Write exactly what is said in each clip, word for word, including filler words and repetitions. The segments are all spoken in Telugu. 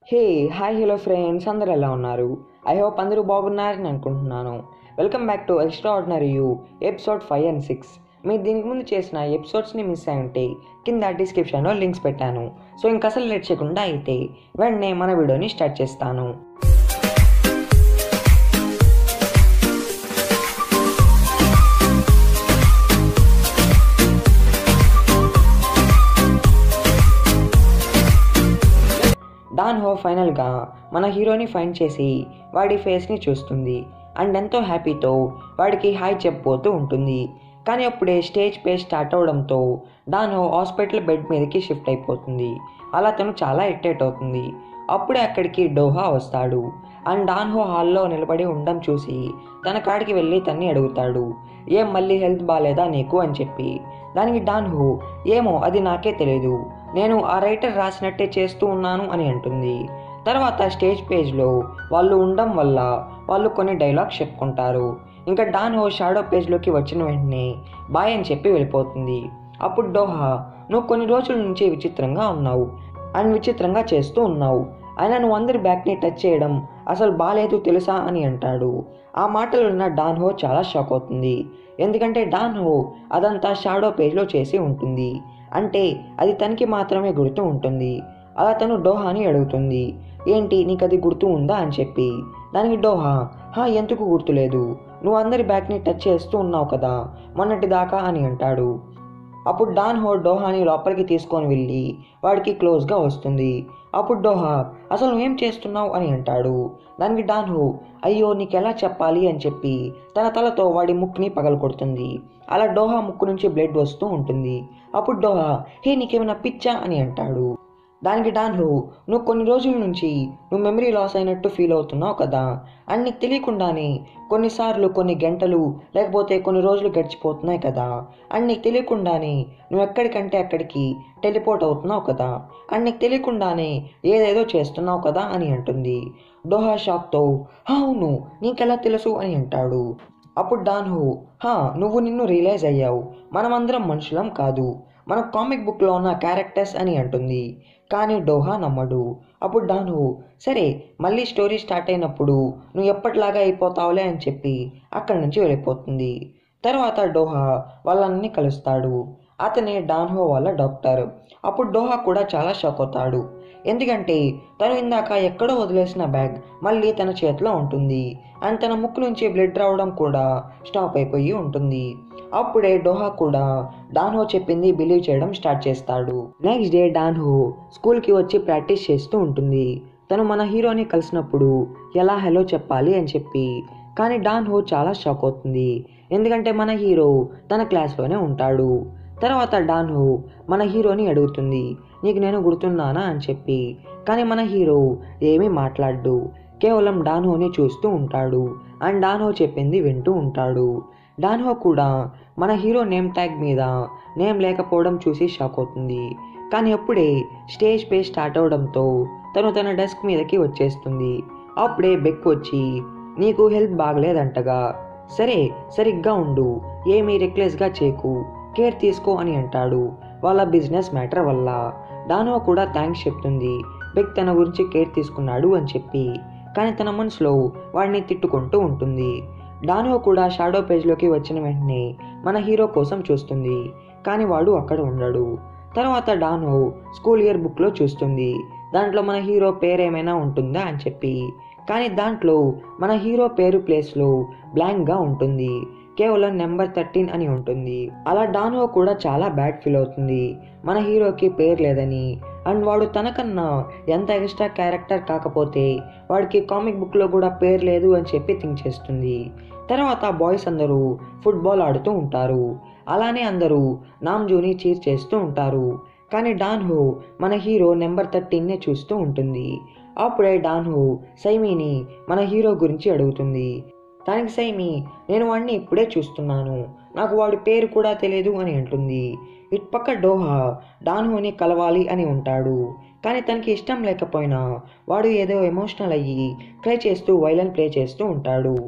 హే హాయ్ హలో ఫ్రెండ్స్, అందరు ఎలా ఉన్నారు? ఐ హోప్ అందరూ బాగున్నారని అనుకుంటున్నాను. Welcome back to extraordinary you episode five and six. మీరు దీనికి ముందు చేసిన ఎపిసోడ్స్ని మిస్ అయి ఉంటే కింద డిస్క్రిప్షన్లో లింక్స్ పెట్టాను. సో ఇంక అసలు లేట్ చేయకుండా అయితే వెంటనే మన వీడియోని స్టార్ట్ చేస్తాను. డాన్ హో ఫైనల్గా మన హీరోని ఫైండ్ చేసి వాడి ఫేస్ని చూస్తుంది అండ్ ఎంతో హ్యాపీతో వాడికి హాయ్ చెప్పబోతూ ఉంటుంది. కానీ అప్పుడే స్టేజ్ పే స్టార్ట్ అవడంతో డాన్ హో హాస్పిటల్ బెడ్ మీదకి షిఫ్ట్ అయిపోతుంది. అలా తను చాలా ఇరిటేట్ అవుతుంది. అప్పుడే అక్కడికి డోహా వస్తాడు అండ్ డాన్ హో హాల్లో నిలబడి ఉండడం చూసి తన కాడికి వెళ్ళి తన్ని అడుగుతాడు, ఏం మళ్ళీ హెల్త్ బాగాలేదా నీకు అని చెప్పి. దానికి డాన్ హో, ఏమో అది నాకే తెలియదు, నేను ఆ రైటర్ రాసినట్టే చేస్తూ ఉన్నాను అని అంటుంది. తర్వాత స్టేజ్ పేజ్లో వాళ్ళు ఉండడం వల్ల వాళ్ళు కొన్ని డైలాగ్స్ చెప్పుకుంటారు. ఇంకా డాన్ హో షాడో పేజ్లోకి వచ్చిన వెంటనే బాయ్ అని చెప్పి వెళ్ళిపోతుంది. అప్పుడు డోహా, నువ్వు కొన్ని రోజుల నుంచి విచిత్రంగా ఉన్నావు అండ్ విచిత్రంగా చేస్తూ ఉన్నావు, అయినా నువ్వు అందరి బ్యాక్ని టచ్ చేయడం అసలు బాలేదు తెలుసా అని అంటాడు. ఆ మాటలు విన్న డాన్ హో చాలా షాక్ అవుతుంది. ఎందుకంటే డాన్ హో అదంతా షాడో పేజ్లో చేసి ఉంటుంది, అంటే అది తనకి మాత్రమే గుర్తు ఉంటుంది. అలా తను డోహాని అడుగుతుంది, ఏంటి నీకు అది గుర్తు ఉందా అని చెప్పి. దానికి డోహా, హా ఎందుకు గుర్తులేదు, నువ్వు అందరి బ్యాక్ని టచ్ చేస్తూ ఉన్నావు కదా మొన్నటి దాకా అని అంటాడు. అప్పుడు డాన్ హో డోహాని లోపలికి తీసుకొని వెళ్ళి వాడికి క్లోజ్గా వస్తుంది. అప్పుడు డోహా, అసలు నువ్వేం చేస్తున్నావు అని అంటాడు. దానికి డాన్ హో, అయ్యో నీకెలా చెప్పాలి అని చెప్పి తన తలతో వాడి ముక్కుని పగలకొడుతుంది. అలా డోహా ముక్కు నుంచి బ్లడ్ వస్తూ ఉంటుంది. అప్పుడు డోహా, హే నీకేమైనా పిచ్చా అని అంటాడు. దానికి డాన్ హో, నువ్వు కొన్ని రోజుల నుంచి నువ్వు మెమరీ లాస్ అయినట్టు ఫీల్ అవుతున్నావు కదా, అండ్ నీకు తెలియకుండానే కొన్నిసార్లు కొన్ని గంటలు లేకపోతే కొన్ని రోజులు గడిచిపోతున్నాయి కదా, అండ్ నీకు తెలియకుండానే నువ్వు ఎక్కడికంటే అక్కడికి టెలిపోర్ట్ అవుతున్నావు కదా, అండ్ నీకు తెలియకుండానే ఏదేదో చేస్తున్నావు కదా అని అంటుంది. డోహా షాక్తో, అవును నీకెలా తెలుసు అని అంటాడు. అప్పుడు డాన్ హో, హా నువ్వు నిన్ను రియలైజ్ అయ్యావు, మనమందరం మనుషులం కాదు, మన కామిక్ బుక్లో ఉన్న క్యారెక్టర్స్ అని అంటుంది. కానీ డోహా నమ్మడు. అప్పుడు డాన్ హో, సరే మళ్ళీ స్టోరీ స్టార్ట్ అయినప్పుడు నువ్వు ఎప్పటిలాగా అయిపోతావులే అని చెప్పి అక్కడి నుంచి వెళ్ళిపోతుంది. తర్వాత డోహా వాళ్ళని కలుస్తాడు. అతనే డాన్ హో వాళ్ళ డాక్టర్. అప్పుడు డోహా కూడా చాలా షాక్ అవుతాడు. ఎందుకంటే తను ఇందాక ఎక్కడో వదిలేసిన బ్యాగ్ మళ్ళీ తన చేతిలో ఉంటుంది అండ్ తన ముక్కు నుంచి బ్లడ్ రావడం కూడా స్టాప్ అయిపోయి ఉంటుంది. అప్పుడే డోహా కూడా డాన్ హో చెప్పింది బిలీవ్ చేయడం స్టార్ట్ చేస్తాడు. నెక్స్ట్ డే డాన్ హో స్కూల్కి వచ్చి ప్రాక్టీస్ చేస్తూ ఉంటుంది. తను మన హీరోని కలిసినప్పుడు ఎలా హలో చెప్పాలి అని చెప్పి. కానీ డాన్ హో చాలా షాక్ అవుతుంది, ఎందుకంటే మన హీరో తన క్లాస్లోనే ఉంటాడు. తర్వాత డాన్ హో మన హీరోని అడుగుతుంది, నీకు నేను గుర్తున్నానా అని చెప్పి. కానీ మన హీరో ఏమీ మాట్లాడు, కేవలం డాన్ హోని చూస్తూ ఉంటాడు అండ్ డాన్ హో చెప్పింది వింటూ ఉంటాడు. డాన్ హో కూడా మన హీరో నేమ్ ట్యాగ్ మీద నేమ్ లేకపోవడం చూసి షాక్ అవుతుంది. కానీ అప్పుడే స్టేజ్ పే స్టార్ట్ అవడంతో తను తన డెస్క్ మీదకి వచ్చేస్తుంది. అప్పుడే బెక్ వచ్చి, నీకు హెల్త్ బాగలేదంటగా, సరే సరిగ్గా ఉండు, ఏమీ రెక్లెస్గా చేయకు, కేర్ తీసుకో అని అంటాడు. వాళ్ళ బిజినెస్ మ్యాటర్ వల్ల డాన్ హో కూడా థ్యాంక్స్ చెప్తుంది, బెక్ తన గురించి కేర్ తీసుకున్నాడు అని చెప్పి. కానీ తన మనసులో వాడిని తిట్టుకుంటూ ఉంటుంది. డాన్ హో కూడా షాడో పేజ్లోకి వచ్చిన వెంటనే మన హీరో కోసం చూస్తుంది, కానీ వాడు అక్కడ ఉండడు. తర్వాత డాన్ హో స్కూల్ ఇయర్ బుక్లో చూస్తుంది, దాంట్లో మన హీరో పేరు ఏమైనా ఉంటుందా అని చెప్పి. కానీ దాంట్లో మన హీరో పేరు ప్లేస్లో బ్లాంక్గా ఉంటుంది, కేవలం నెంబర్ థర్టీన్ అని ఉంటుంది. అలా డాన్ హో కూడా చాలా బ్యాడ్ ఫీల్ అవుతుంది, మన హీరోకి పేరు లేదని అండ్ వాడు తనకన్నా ఎంత ఎక్స్ట్రా క్యారెక్టర్ కాకపోతే వాడికి కామిక్ బుక్లో కూడా పేరు లేదు అని చెప్పి థింక్ చేస్తుంది. తర్వాత బాయ్స్ అందరూ ఫుట్బాల్ ఆడుతూ ఉంటారు. అలానే అందరూ నామ్జూని చీర్ చేస్తూ ఉంటారు. కానీ డాన్ హో మన హీరో నెంబర్ థర్టీన్నే చూస్తూ ఉంటుంది. అప్పుడే డాన్ హో సైమీని మన హీరో గురించి అడుగుతుంది. దానికి సైమి, నేను వాడిని ఇప్పుడే చూస్తున్నాను, నాకు వాడి పేరు కూడా తెలియదు అని అంటుంది. ఇటు పక్క డోహా డాన్ హోని కలవాలి అని ఉంటాడు. కానీ తనకి ఇష్టం లేకపోయినా వాడు ఏదో ఎమోషనల్ అయ్యి క్రై చేస్తూ వైలన్ ప్లే చేస్తూ ఉంటాడు.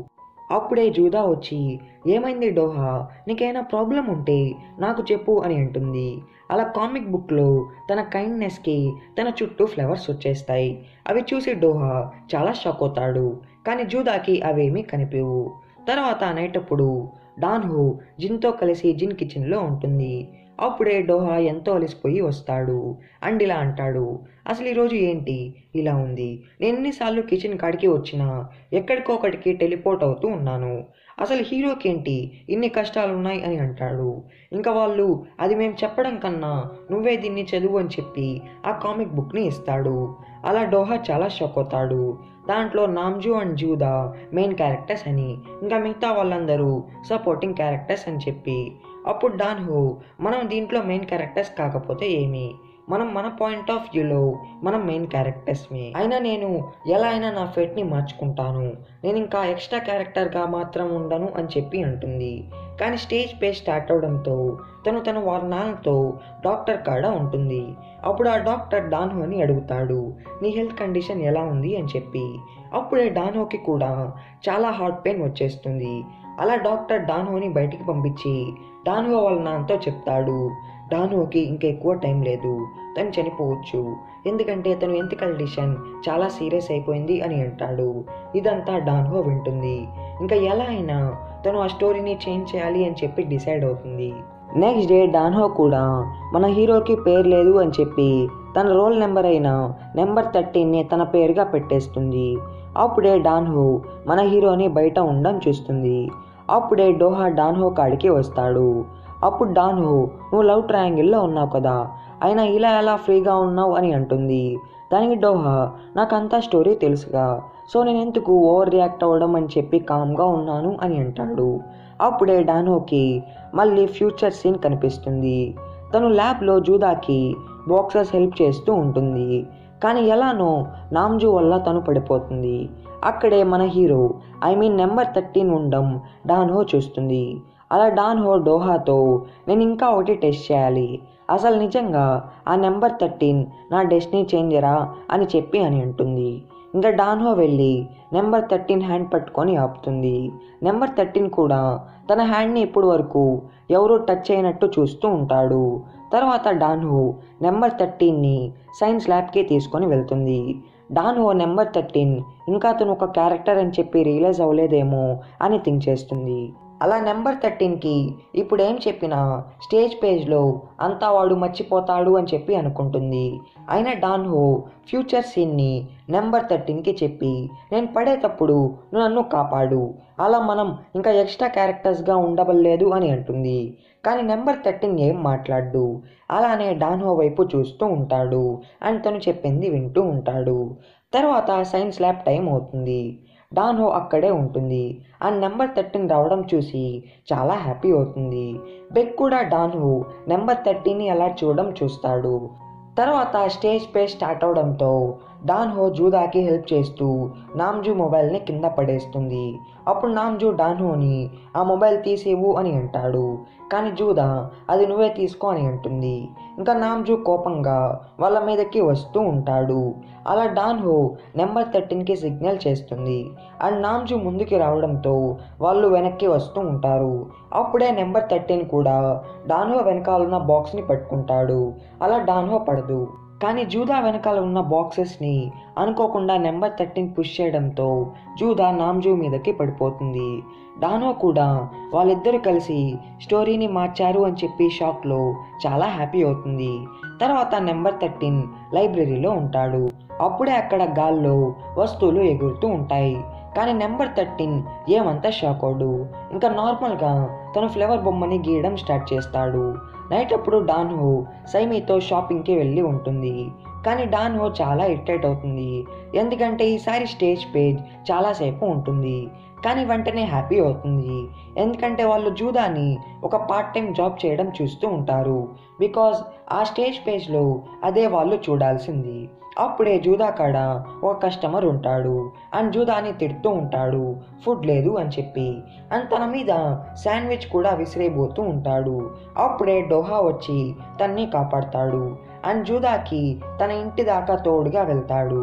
అప్పుడే జూదా వచ్చి, ఏమైంది డోహా, నీకైనా ప్రాబ్లం ఉంటే నాకు చెప్పు అని అంటుంది. అలా కామిక్ బుక్లో తన కైండ్నెస్కి తన చుట్టూ ఫ్లవర్స్ వచ్చేస్తాయి. అవి చూసి డోహా చాలా షాక్ అవుతాడు. కానీ జూదాకి అవేమీ కనిపించవు. తర్వాత నైట్ అప్పుడు డాన్హో జిన్తో కలిసి జిన్ కిచెన్లో ఉంటుంది. అప్పుడే డోహా ఎంతో అలసిపోయి వస్తాడు. అండ్ ఇలా అంటాడు, అసలు ఈరోజు ఏంటి ఇలా ఉంది, నేను ఎన్నిసార్లు కిచెన్ కాడికి వచ్చినా ఎక్కడికొకటికి టెలిపోర్ట్ అవుతూ ఉన్నాను, అసలు హీరోకి ఏంటి ఇన్ని కష్టాలు ఉన్నాయి అని అంటాడు. ఇంకా వాళ్ళు, అది మేము చెప్పడం కన్నా నువ్వే దీన్ని చదువు అని చెప్పి ఆ కామిక్ బుక్ని ఇస్తాడు. అలా డోహా చాలా షాక్ అవుతాడు. దాంట్లో Namju and Juda main characters అని, ఇంకా మిగతా వాళ్ళందరూ సపోర్టింగ్ క్యారెక్టర్స్ అని చెప్పి, అప్పుడు డాన్హో, మనం దీంట్లో మెయిన్ క్యారెక్టర్స్ కాకపోతే ఏమి, మనం మన పాయింట్ ఆఫ్ వ్యూలో మనం మెయిన్ క్యారెక్టర్స్మే, అయినా నేను ఎలా అయినా నా ఫేట్ని మార్చుకుంటాను, నేను ఇంకా ఎక్స్ట్రా క్యారెక్టర్గా మాత్రం ఉండను అని చెప్పి అంటుంది. కానీ స్టేజ్ పే స్టార్ట్ అవడంతో తను తన వారి నాన్నతో డాక్టర్ కాడ ఉంటుంది. అప్పుడు ఆ డాక్టర్ డాన్హోని అడుగుతాడు, నీ హెల్త్ కండిషన్ ఎలా ఉంది అని చెప్పి. అప్పుడే డాన్హోకి కూడా చాలా హార్ట్ పెయిన్ వచ్చేస్తుంది. అలా డాక్టర్ డాన్హోని బయటికి పంపించి డాన్హో వాళ్ళ నాన్నతో చెప్తాడు, డాన్హోకి ఇంకా ఎక్కువ టైం లేదు, తను చనిపోవచ్చు, ఎందుకంటే తను హెల్త్ కండిషన్ చాలా సీరియస్ అయిపోయింది అని అంటాడు. ఇదంతా డాన్హో వింటుంది. ఇంకా ఎలా అయినా తను ఆ స్టోరీని చేంజ్ చేయాలి అని చెప్పి డిసైడ్ అవుతుంది. నెక్స్ట్ డే డాన్హో కూడా మన హీరోకి పేరు లేదు అని చెప్పి తన రోల్ నెంబర్ అయిన నెంబర్ థర్టీన్ని తన పేరుగా పెట్టేస్తుంది. అప్పుడే డాన్హో మన హీరోని బయట ఉండడం చూస్తుంది. అప్పుడే డోహా డాన్హో కాడికి వస్తాడు. అప్పుడు డాన్హో, నువ్వు లవ్ ట్రయాంగిల్లో ఉన్నావు కదా, అయినా ఇలా ఎలా ఫ్రీగా ఉన్నావు అని అంటుంది. దానికి డోహా, నాకంతా స్టోరీ తెలుసుగా, సో నేను ఎందుకు ఓవర్ రియాక్ట్ అవ్వడం అని చెప్పి కామ్గా ఉన్నాను అని అంటాడు. అప్పుడే డాన్హోకి మళ్ళీ ఫ్యూచర్ సీన్ కనిపిస్తుంది. తను ల్యాబ్లో జూదాకి బాక్సర్స్ హెల్ప్ చేస్తూ ఉంటుంది. కానీ ఎలానో నామ్జు వల్ల తను పడిపోతుంది. అక్కడే మన hero I mean number thirteen ఉండడం డాన్హో చూస్తుంది. అలా డాన్హో డోహాతో, నేను ఇంకా ఒకటి టెస్ట్ చేయాలి, అసలు నిజంగా ఆ నెంబర్ థర్టీన్ నా డెస్టినీ చేంజరా అని చెప్పి అని అంటుంది. ఇంకా డాన్హో వెళ్ళి నెంబర్ థర్టీన్ హ్యాండ్ పట్టుకొని ఆపుతుంది. నెంబర్ థర్టీన్ కూడా తన హ్యాండ్ని ఇప్పటి వరకు ఎవరూ టచ్ చేయనట్టు చూస్తూ ఉంటాడు. తర్వాత డాన్హో నెంబర్ థర్టీన్ని సైన్స్ ల్యాబ్కి తీసుకొని వెళ్తుంది. డాన్హో నెంబర్ థర్టీన్ ఇంకా తను ఒక క్యారెక్టర్ అని చెప్పి రియలైజ్ అవ్వలేదేమో అని థింక్ చేస్తుంది. అలా నెంబర్ థర్టీన్కి ఇప్పుడు ఏం చెప్పినా స్టేజ్ పేజ్లో అంతా వాడు మర్చిపోతాడు అని చెప్పి అనుకుంటుంది. అయినా డాన్హో ఫ్యూచర్ సీన్ని నెంబర్ థర్టీన్కి చెప్పి, నేను పడేటప్పుడు నువ్వు నన్ను కాపాడు, అలా మనం ఇంకా ఎక్స్ట్రా క్యారెక్టర్స్గా ఉండవలేదు అని అంటుంది. కానీ నెంబర్ థర్టీన్ ఏం మాట్లాడు. అలానే డాన్హో వైపు చూస్తూ ఉంటాడు అండ్ తను చెప్పింది వింటూ ఉంటాడు. తర్వాత సైన్స్ ల్యాబ్ టైం అవుతుంది. డాన్హో అక్కడే ఉంటుంది అండ్ నెంబర్ థర్టీన్ రావడం చూసి చాలా హ్యాపీ అవుతుంది. బెక్ కూడా డాన్హో నెంబర్ థర్టీన్ని అలా చూడడం చూస్తాడు. తర్వాత స్టేజ్ పే స్టార్ట్ అవడంతో డాన్హో జూదాకి హెల్ప్ చేస్తూ నామ్జు మొబైల్ని కింద పడేస్తుంది. అప్పుడు నామ్జు డాన్హోని ఆ మొబైల్ తీసేవు అని అంటాడు. కానీ జూదా, అది నువ్వే తీసుకో అని అంటుంది. ఇంకా నామ్జు కోపంగా వాళ్ళ మీదకి వస్తూ ఉంటాడు. అలా డాన్హో నెంబర్ థర్టీన్కి సిగ్నల్ చేస్తుంది అండ్ నామ్జు ముందుకి రావడంతో వాళ్ళు వెనక్కి వస్తూ ఉంటారు. అప్పుడే నెంబర్ థర్టీన్ కూడా డాన్హో వెనకాలన్న బాక్స్ని పట్టుకుంటాడు. అలా డాన్హో పడదు. కానీ జూదా వెనకాల ఉన్న బాక్సెస్ని అనుకోకుండా నెంబర్ థర్టీన్ పుష్ చేయడంతో జూదా నామ్జు మీదకి పడిపోతుంది. డాన్హో కూడా వాళ్ళిద్దరూ కలిసి స్టోరీని మార్చారు అని చెప్పి షాక్లో చాలా హ్యాపీ అవుతుంది. తర్వాత నెంబర్ థర్టీన్ లైబ్రరీలో ఉంటాడు. అప్పుడే అక్కడ గాల్లో వస్తువులు ఎగురుతూ ఉంటాయి. కానీ నెంబర్ థర్టీన్ ఏమంతా షాక్ అవడు. ఇంకా నార్మల్గా తను ఫ్లవర్ బొమ్మని గీయడం స్టార్ట్ చేస్తాడు. నైట్ అప్పుడు డాన్హో సైమీతో షాపింగ్కి వెళ్ళి ఉంటుంది. కానీ డాన్హో చాలా ఇరిటేట్ అవుతుంది, ఎందుకంటే ఈసారి స్టేజ్ పేజ్ చాలాసేపు ఉంటుంది. కానీ వెంటనే హ్యాపీ అవుతుంది, ఎందుకంటే వాళ్ళు జూదాని ఒక పార్ట్ టైం జాబ్ చేయడం చూస్తూ ఉంటారు. బికాజ్ ఆ స్టేజ్ పేజ్లో అదే వాళ్ళు చూడాల్సింది. అప్పుడే జూదా కాడ ఒక కస్టమర్ ఉంటాడు అండ్ జూదాని తిడుతూ ఉంటాడు ఫుడ్ లేదు అని చెప్పి. అండ్ తన మీద శాండ్విచ్ కూడా విసిరేయబోతూ ఉంటాడు. అప్పుడే డోహా వచ్చి తన్ని కాపాడతాడు అండ్ జూదాకి తన ఇంటి దాకా తోడుగా వెళ్తాడు.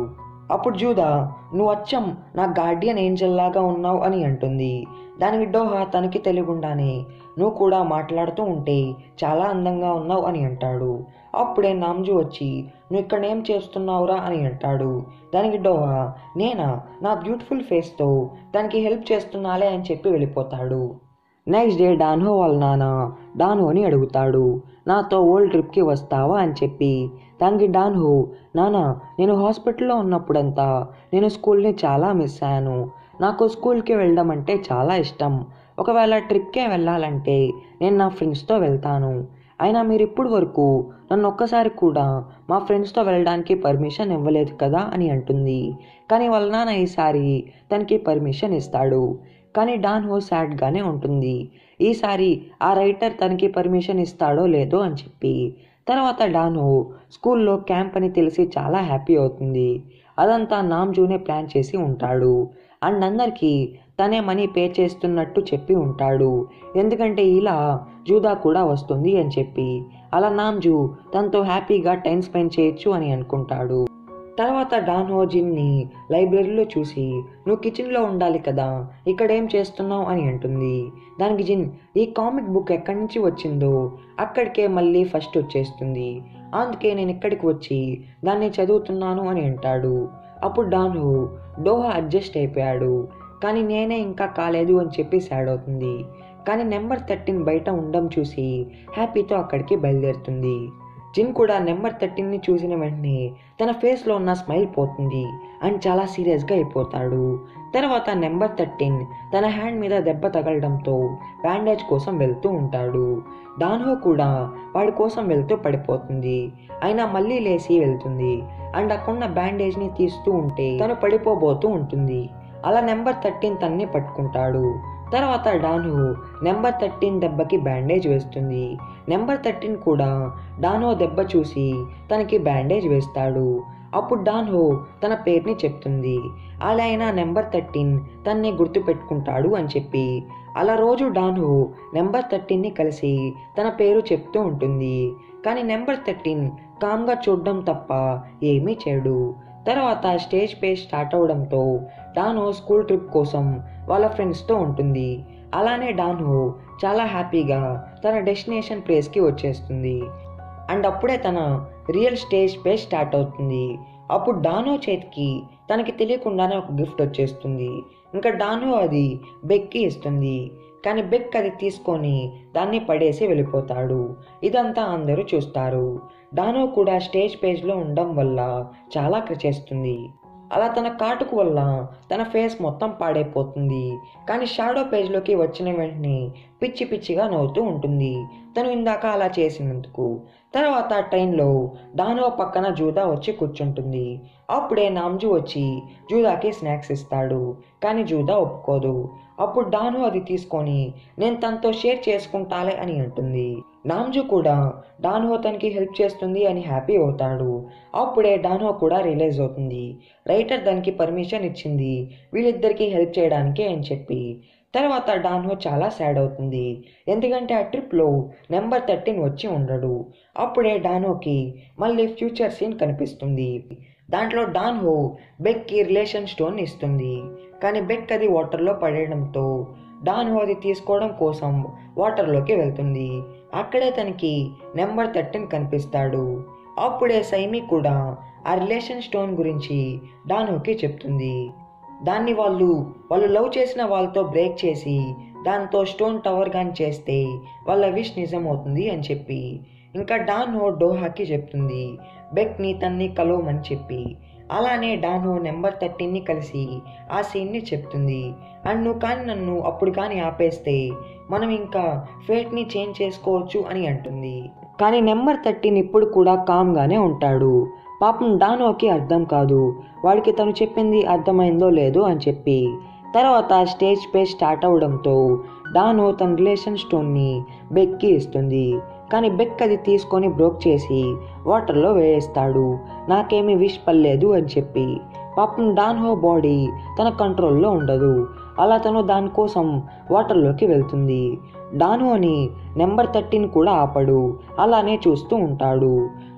అప్పుడు జూదా నువ్వు అచ్చం నా గార్డియన్ ఏంజల్ లాగా ఉన్నావు అని అంటుంది. దానికి డోహా తనకి తెలియకుండానే నువ్వు కూడా మాట్లాడుతూ ఉంటే చాలా అందంగా ఉన్నావు అని అంటాడు. అప్పుడే నామ్జు వచ్చి నువ్వు ఇక్కడ ఏం చేస్తున్నావురా అని అంటాడు. దానికి డోహా నేనా నా బ్యూటిఫుల్ ఫేస్తో దానికి హెల్ప్ చేస్తున్నాలే అని చెప్పి వెళ్ళిపోతాడు. నెక్స్ట్ డే డాన్హో వాళ్ళ నాన్న డాన్హోని అడుగుతాడు నాతో ఓల్డ్ ట్రిప్కి వస్తావా అని చెప్పి. దానికి డాన్హో నాన్న నేను హాస్పిటల్లో ఉన్నప్పుడంతా నేను స్కూల్ని చాలా మిస్ అయ్యాను. నాకు స్కూల్కి వెళ్ళడం అంటే చాలా ఇష్టం. ఒకవేళ ట్రిప్కే వెళ్ళాలంటే నేను నా ఫ్రెండ్స్తో వెళ్తాను. అయినా మీరు ఇప్పుడు వరకు నన్ను ఒక్కసారి కూడా మా ఫ్రెండ్స్తో వెళ్ళడానికి పర్మిషన్ ఇవ్వలేదు కదా అని అంటుంది. కానీ వాళ్ళ నాన్న ఈసారి తనకి పర్మిషన్ ఇస్తాడు. కానీ డాన్హో సాడ్గానే ఉంటుంది. ఈసారి ఆ రైటర్ తనకి పర్మిషన్ ఇస్తాడో లేదో అని చెప్పి. తర్వాత డాన్హో స్కూల్లో క్యాంప్ అని తెలిసి చాలా హ్యాపీ అవుతుంది. అదంతా నామ్జూనే ప్లాన్ చేసి ఉంటాడు. అండ్ అందరికీ తనే మనీ పే చేస్తున్నట్టు చెప్పి ఉంటాడు. ఎందుకంటే ఇలా జూదా కూడా వస్తుంది అని చెప్పి. అలా నామ్జూ తనతో హ్యాపీగా టైం స్పెండ్ చేయొచ్చు అని అనుకుంటాడు. తర్వాత డాన్హో జిన్ని లైబ్రరీలో చూసి నువ్వు కిచెన్లో ఉండాలి కదా, ఇక్కడ ఏం చేస్తున్నావు అని అంటుంది. దానికి జిన్ ఈ కామిక్ బుక్ ఎక్కడి నుంచి వచ్చిందో అక్కడికే మళ్ళీ ఫస్ట్ వచ్చేస్తుంది. అందుకే నేను ఇక్కడికి వచ్చి దాన్ని చదువుతున్నాను అని అంటాడు. అప్పుడు డాన్హో డోహా అడ్జస్ట్ అయిపోయాడు, కానీ నేనే ఇంకా కాలేదు అని చెప్పి సాడ్ అవుతుంది. కానీ నెంబర్ థర్టీన్ బయట ఉండడం చూసి హ్యాపీతో అక్కడికి బయలుదేరుతుంది. జిన్ కూడా నెంబర్ థర్టీన్ని చూసిన వెంటనే తన ఫేస్లో ఉన్న స్మైల్ పోతుంది అండ్ చాలా సీరియస్గా అయిపోతాడు. తర్వాత నెంబర్ థర్టీన్ తన హ్యాండ్ మీద దెబ్బ తగలడంతో బ్యాండేజ్ కోసం వెళ్తూ ఉంటాడు. డాన్హో కూడా వాడి కోసం వెళ్తూ పడిపోతుంది. అయినా మళ్ళీ లేచి వెళ్తుంది అండ్ అక్కడున్న బ్యాండేజ్ని తీస్తూ ఉంటే తను పడిపోబోతూ ఉంటుంది. అలా నెంబర్ థర్టీన్ తన్ని పట్టుకుంటాడు. తర్వాత డాన్హో నెంబర్ థర్టీన్ దెబ్బకి బ్యాండేజ్ వేస్తుంది. నెంబర్ థర్టీన్ కూడా డాన్హో దెబ్బ చూసి తనకి బ్యాండేజ్ వేస్తాడు. అప్పుడు డాన్హో తన పేరుని చెప్తుంది. అలా అయినా నెంబర్ థర్టీన్ తన్ని గుర్తుపెట్టుకుంటాడు అని చెప్పి. అలా రోజు డాన్హో నెంబర్ థర్టీన్ని కలిసి తన పేరు చెప్తూ ఉంటుంది. కానీ నెంబర్ థర్టీన్ కామ్గా చూడడం తప్ప ఏమీ చేయడు. తర్వాత స్టేజ్ పే స్టార్ట్ అవడంతో డాన్హో స్కూల్ ట్రిప్ కోసం వాళ్ళ ఫ్రెండ్స్తో ఉంటుంది. అలానే డాన్హో చాలా హ్యాపీగా తన డెస్టినేషన్ ప్లేస్కి వచ్చేస్తుంది. అండ్ అప్పుడే తన రియల్ స్టేజ్ పే స్టార్ట్ అవుతుంది. అప్పుడు డాన్హో చేతికి తనకి తెలియకుండానే ఒక గిఫ్ట్ వచ్చేస్తుంది. ఇంకా డాన్హో అది బెక్కి ఇస్తుంది. కానీ బెక్ అది తీసుకొని దాన్ని పడేసి వెళ్ళిపోతాడు. ఇదంతా అందరూ చూస్తారు. డాన్హో కూడా స్టేజ్ పేజ్లో ఉండడం వల్ల చాలా క్రిచేస్తుంది. అలా తన కాటుకు వల్ల తన ఫేస్ మొత్తం పాడైపోతుంది. కానీ షాడో పేజ్లోకి వచ్చిన వెంటనే పిచ్చి పిచ్చిగా నవ్వుతూ ఉంటుంది తను ఇందాక అలా చేసినందుకు. తర్వాత ట్రైన్లో డాన్హో పక్కన జూదా వచ్చి కూర్చుంటుంది. అప్పుడే నామ్జు వచ్చి జూదాకి స్నాక్స్ ఇస్తాడు. కానీ జూదా ఒప్పుకోదు. అప్పుడు డాన్హో అది తీసుకొని నేను తనతో షేర్ చేసుకుంటాలే అని అంటుంది. నామ్జు కూడా డాన్హో తనకి హెల్ప్ చేస్తుంది అని హ్యాపీ అవుతాడు. అప్పుడే డాన్హో కూడా రియలైజ్ అవుతుంది రైటర్ దానికి పర్మిషన్ ఇచ్చింది వీళ్ళిద్దరికీ హెల్ప్ చేయడానికి అని చెప్పి. తర్వాత డాన్హో చాలా సాడ్ అవుతుంది. ఎందుకంటే ఆ ట్రిప్లో నెంబర్ థర్టీన్ వచ్చి ఉండడు. అప్పుడే డాన్హోకి మళ్ళీ ఫ్యూచర్ సీన్ కనిపిస్తుంది. దాంట్లో డాన్హో బెక్కి రిలేషన్ స్టోన్ ఇస్తుంది. కానీ బెక్ అది వాటర్లో పడేయడంతో డాన్హో అది తీసుకోవడం కోసం వాటర్లోకి వెళ్తుంది. అక్కడే తనకి నెంబర్ థర్టీన్ కనిపిస్తాడు. అప్పుడే సైమి కూడా ఆ రిలేషన్ స్టోన్ గురించి డాన్హోకి చెప్తుంది. దాన్ని వాళ్ళు వాళ్ళు లవ్ చేసిన వాళ్ళతో బ్రేక్ చేసి దాంతో స్టోన్ టవర్ గాని చేస్తే వాళ్ళ విష్ నిజమవుతుంది అని చెప్పి. ఇంకా డాన్హో డోహాకి చెప్తుంది బెక్ని తన్ని కలవమని చెప్పి. అలానే డాన్హో నెంబర్ థర్టీన్ని కలిసి ఆ సీన్ని చెప్తుంది. అండ్ నువ్వు కానీ నన్ను అప్పుడు కానీ ఆపేస్తే మనం ఇంకా ఫేట్ని చేంజ్ చేసుకోవచ్చు అని అంటుంది. కానీ నెంబర్ థర్టీన్ ఇప్పుడు కూడా కామ్గానే ఉంటాడు. పాపం డాన్హోకి అర్థం కాదు వాడికి తను చెప్పింది అర్థమైందో లేదో అని చెప్పి. తర్వాత స్టేజ్ పే స్టార్ట్ అవడంతో డాన్హో తన రిలేషన్ స్టోన్ని బెక్కి ఇస్తుంది. కానీ బెక్ అది తీసుకొని బ్రోక్ చేసి వాటర్లో వేస్తాడు. నాకేమీ విష్ పర్లేదు అని చెప్పి. పాపం డాన్హో బాడీ తన కంట్రోల్లో ఉండదు. అలా తను దానికోసం వాటర్లోకి వెళ్తుంది. డాన్హోని నెంబర్ థర్టీన్ కూడా ఆపడు. అలానే చూస్తూ ఉంటాడు.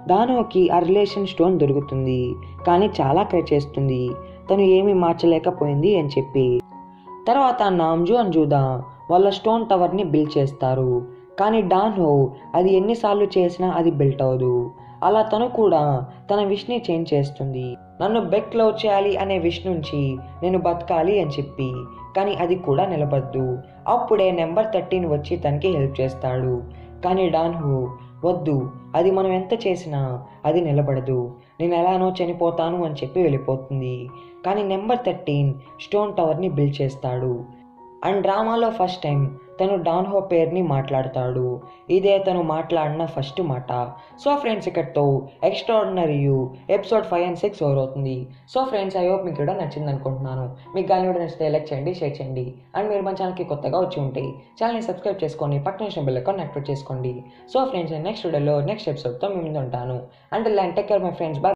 దానోకి ఆ రిలేషన్ స్టోన్ దొరుకుతుంది, కానీ చాలా క్రై చేస్తుంది తను ఏమీ మార్చలేకపోయింది అని చెప్పి. తర్వాత నామ్జు అండ్ జూదా వాళ్ళ స్టోన్ టవర్ని బిల్డ్ చేస్తారు, కానీ డాన్హో అది ఎన్నిసార్లు చేసినా అది బిల్ట్ అవ్వదు. అలా తను కూడా తన విష్ని చేంజ్ చేస్తుంది, నన్ను బెక్ లవ్ చేయాలి అనే విష్ నుంచి నేను బతకాలి అని చెప్పి. కానీ అది కూడా నిలబడదు. అప్పుడే నెంబర్ థర్టీన్ వచ్చి తనకి హెల్ప్ చేస్తాడు, కానీ డాన్హో వద్దు, అది మనం ఎంత చేసినా అది నిలబడదు, నేను ఎలానో చనిపోతాను అని చెప్పి వెళ్ళిపోతుంది. కానీ నెంబర్ థర్టీన్ స్టోన్ టవర్ని బిల్డ్ చేస్తాడు. అండ్ డ్రామాలో ఫస్ట్ టైం తను డాన్హో పేరుని మాట్లాడతాడు. ఇదే తను మాట్లాడిన ఫస్ట్ మాట. సో ఫ్రెండ్స్, ఇక్కడితో extraordinary you episode five and six over అవుతుంది. సో ఫ్రెండ్స్, ఐ హోప్ మీకు కూడా నచ్చింది అనుకుంటున్నాను. మీకు కానీ కూడా నచ్చితే లైక్ చేయండి, షేర్ చేయండి. అండ్ మీరు మన ఛానల్కి కొత్తగా వచ్చి ఉంటే ఛానల్ని సబ్స్క్రైబ్ చేసుకొని పక్కన వచ్చిన బెల్ ఐకాన్ యాక్టివేట్ చేసుకోండి. సో ఫ్రెండ్స్, నెక్స్ట్ వీడియోలో నెక్స్ట్ ఎపిసోడ్తో మీ ముందు ఉంటాను. And take care my friends, by.